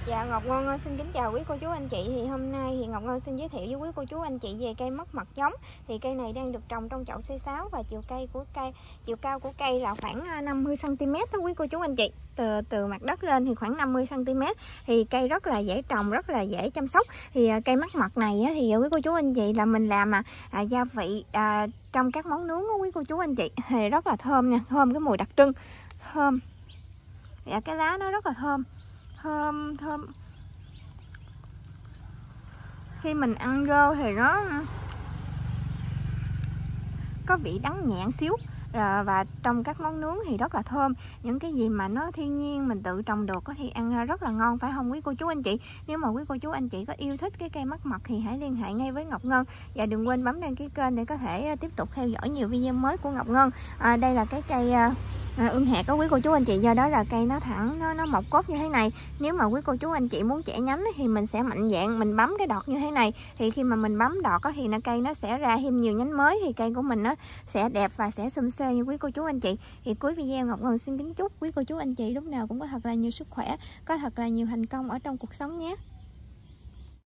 Dạ, Ngọc Ngân xin kính chào quý cô chú anh chị. Thì hôm nay thì Ngọc Ngân xin giới thiệu với quý cô chú anh chị về cây mất mật giống. Thì cây này đang được trồng trong chậu C6 và chiều cao của cây là khoảng 50 cm đó quý cô chú anh chị. Từ mặt đất lên thì khoảng 50 cm. Thì cây rất là dễ trồng, rất là dễ chăm sóc. Thì cây mất mật này thì quý cô chú anh chị là mình làm gia vị trong các món nướng đó quý cô chú anh chị. Thì rất là thơm nha, thơm cái mùi đặc trưng. Thơm. Dạ, cái lá nó rất là thơm. Thơm. Khi mình ăn vô thì nó có vị đắng nhẹ xíu, và trong các món nướng thì rất là thơm. Những cái gì mà nó thiên nhiên mình tự trồng được thì ăn rất là ngon, phải không quý cô chú anh chị? Nếu mà quý cô chú anh chị có yêu thích cái cây mất mật thì hãy liên hệ ngay với Ngọc Ngân, và đừng quên bấm đăng ký kênh để có thể tiếp tục theo dõi nhiều video mới của Ngọc Ngân. Đây là cái cây ương hạt đó quý cô chú anh chị, do đó là cây nó thẳng, nó mọc cốt như thế này. Nếu mà quý cô chú anh chị muốn chẻ nhánh thì mình sẽ mạnh dạn mình bấm cái đọt như thế này, thì khi mà mình bấm đọt thì cây nó sẽ ra thêm nhiều nhánh mới, thì cây của mình nó sẽ đẹp và sẽ xum xê như quý cô chú anh chị. Thì cuối video Ngọc Ngân xin kính chúc quý cô chú anh chị lúc nào cũng có thật là nhiều sức khỏe, có thật là nhiều thành công ở trong cuộc sống nhé.